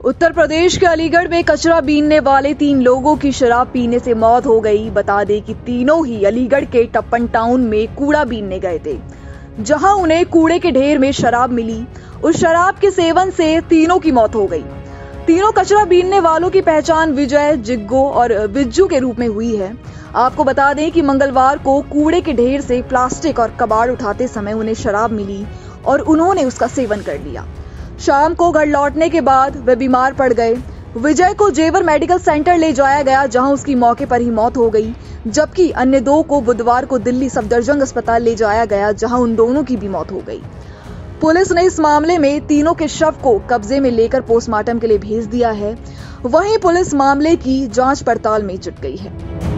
उत्तर प्रदेश के अलीगढ़ में कचरा बीनने वाले 3 लोगों की शराब पीने से मौत हो गई। बता दें कि तीनों ही अलीगढ़ के टप्पन टाउन में कूड़ा बीनने गए थे, जहां उन्हें कूड़े के ढेर में शराब मिली। उस शराब के सेवन से तीनों की मौत हो गई। तीनों कचरा बीनने वालों की पहचान विजय, जिग्गो और बिज्जू के रूप में हुई है। आपको बता दें कि मंगलवार को कूड़े के ढेर से प्लास्टिक और कबाड़ उठाते समय उन्हें शराब मिली और उन्होंने उसका सेवन कर लिया। शाम को घर लौटने के बाद वे बीमार पड़ गए। विजय को जेवर मेडिकल सेंटर ले जाया गया, जहां उसकी मौके पर ही मौत हो गई, जबकि अन्य 2 को बुधवार को दिल्ली सफदरजंग अस्पताल ले जाया गया, जहां उन दोनों की भी मौत हो गई। पुलिस ने इस मामले में तीनों के शव को कब्जे में लेकर पोस्टमार्टम के लिए भेज दिया है। वहीं पुलिस मामले की जांच पड़ताल में जुट गई है।